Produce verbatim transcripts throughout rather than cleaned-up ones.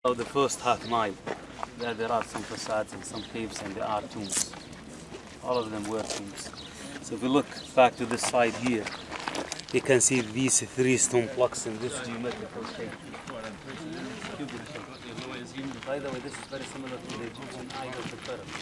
The first half mile, there, there are some facades and some caves and there are tombs. All of them were tombs. So if we look back to this side here, you can see these three stone blocks in this geometrical shape. By the way, this is very similar to the Egyptian eye of the pyramids.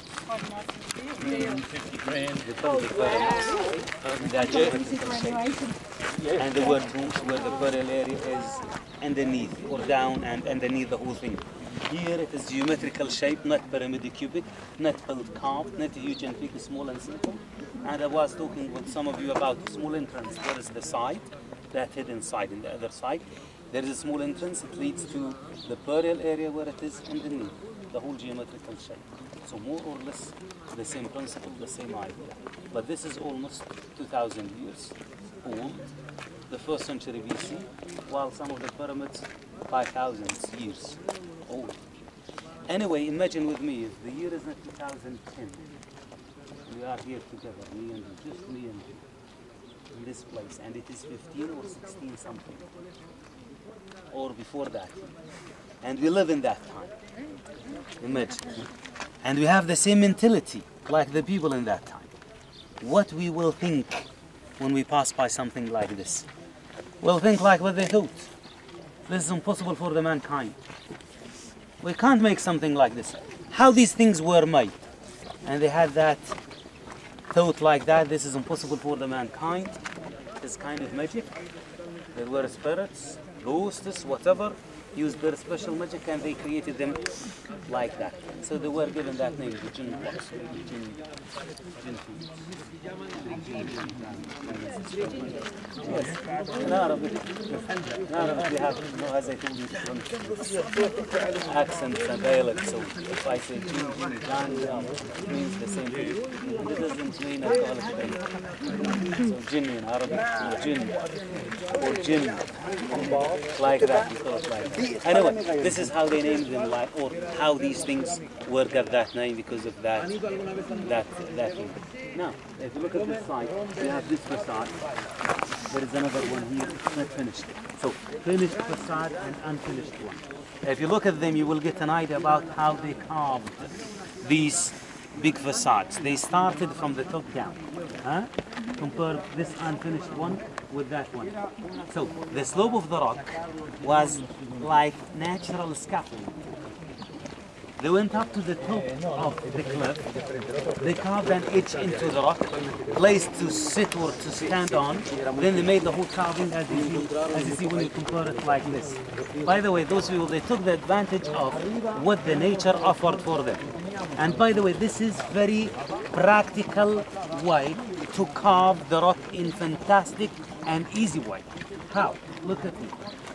The pyramids, that geometrical shape. And there were tombs where the burial area is underneath or down and underneath the whole thing. Here it is geometrical shape, not pyramid cubic, not built carved, not huge and big, small and simple. And I was talking with some of you about the small entrance. There is the side, that hidden side, in the other side. There is a small entrance, it leads to the burial area where it is underneath, the whole geometrical shape. So more or less the same principle, the same idea. But this is almost two thousand years old, the first century B C, while some of the pyramids five thousand years old. Anyway, imagine with me, if the year is not two thousand ten, we are here together, me and you, just me and you, in this place, and it is fifteen or sixteen something, or before that, and we live in that time. Imagine. And we have the same mentality like the people in that time. What we will think when we pass by something like this? We'll think like what they thought. This is impossible for the mankind. We can't make something like this. How these things were made? And they had that thought like that, this is impossible for the mankind. It's kind of magic. There were spirits, ghosts, whatever, used their special magic and they created them like that. So they were given that name, the jinn blocks, jinn, jinn food. Yes, in Arabic, in Arabic we have, you know, as I told you, different accents and dialects. So if I say jinn, jinn, jan, it means the same thing. And it doesn't mean alcoholic drink. So jinn in Arabic, or jinn, or jinn, like that, we call it like that. Anyway, this is how they named them, like, or how these things were got that name because of that, that, that thing. Now, if you look at this side, we have this facade. There is another one here, it's not finished. So, finished facade and unfinished one. If you look at them, you will get an idea about how they carved these big facades. They started from the top down. Huh? Compare this unfinished one with that one. So the slope of the rock was like natural scaffolding. They went up to the top of the cliff, they carved an edge into the rock, place to sit or to stand on, then they made the whole carving as you see, as you see when you compare it like this. By the way, those people, they took the advantage of what the nature offered for them. And by the way, this is very practical way to carve the rock in fantastic and easy way. How? Look at me.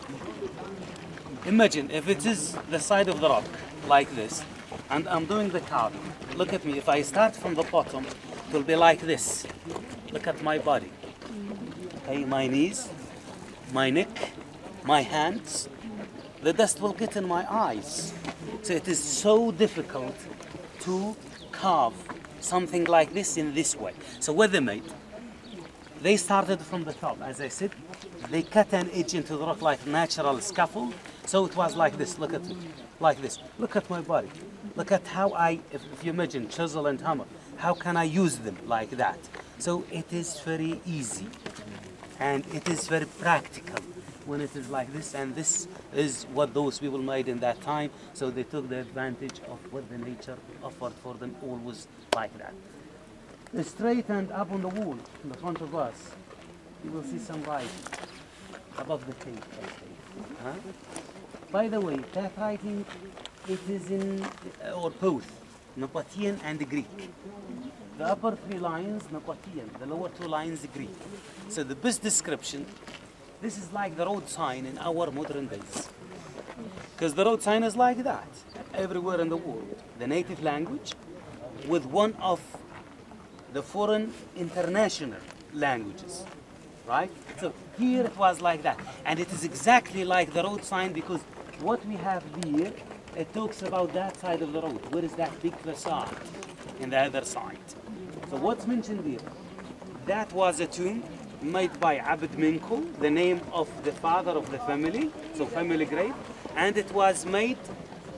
Imagine if it is the side of the rock like this and I'm doing the carving. Look at me. If I start from the bottom, it will be like this. Look at my body. Okay, my knees, my neck, my hands. The dust will get in my eyes. So it is so difficult to carve something like this in this way. So what they made? They started from the top, as I said. They cut an edge into the rock like natural scaffold. So it was like this, look at it, like this. Look at my body. Look at how I, if, if you imagine chisel and hammer, how can I use them like that? So it is very easy and it is very practical when it is like this, and this is what those people made in that time. So they took the advantage of what the nature offered for them, always like that. Straight and up on the wall in the front of us, you will see some writing above the cave. Huh? By the way, that writing, it is in, uh, or both, Nabatean and Greek. The upper three lines, Nabatean, the lower two lines, Greek. So the best description, this is like the road sign in our modern days. Because the road sign is like that, everywhere in the world. The native language with one of the foreign international languages, right? So here it was like that. And it is exactly like the road sign because what we have here, it talks about that side of the road. Where is that big facade? In the other side. So what's mentioned here? That was a tomb made by Abd Minko, the name of the father of the family, so family grave, and it was made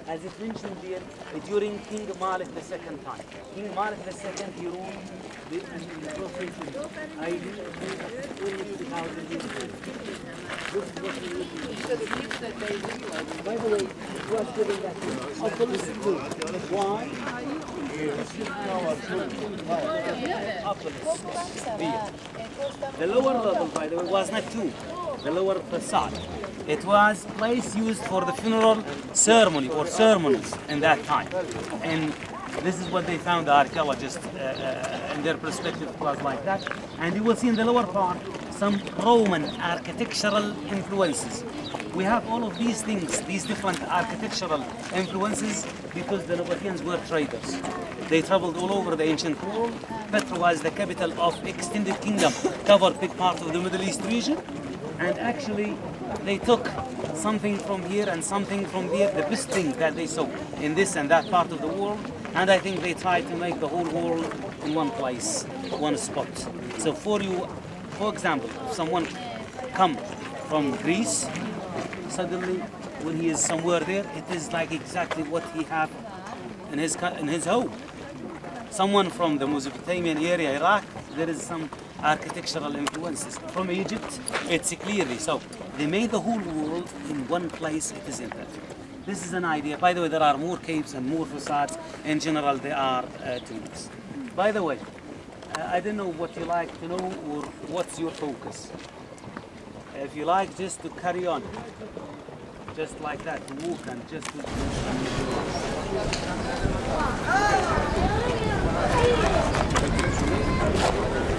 as it mentioned here, during King Malik the second time. King Malik the second, he ruled the Prophet I twenty thousand years ago. This is what we By the way, it was given that obelisk too. Why? Obelisk. The lower level, by the way, was not tomb. The lower facade. It was place used for the funeral ceremony or ceremonies in that time. And this is what they found, the archaeologists, uh, uh, in their perspective, it was like that. And you will see in the lower part some Roman architectural influences. We have all of these things, these different architectural influences, because the Nabateans were traders. They traveled all over the ancient world. Petra was the capital of extended kingdom, covered big part of the Middle East region. And actually, they took something from here and something from there, the best thing that they saw in this and that part of the world. And I think they tried to make the whole world in one place, one spot. So for you, for example, if someone come from Greece, suddenly when he is somewhere there, it is like exactly what he have in his, in his home. Someone from the Mesopotamian area, Iraq, there is some architectural influences. From Egypt, it's clearly so. They made the whole world in one place, it is in that. This is an idea. By the way, there are more caves and more facades. In general, there are uh, tombs. By the way, uh, I don't know what you like to know or what's your focus. If you like just to carry on, just like that, to walk and just to...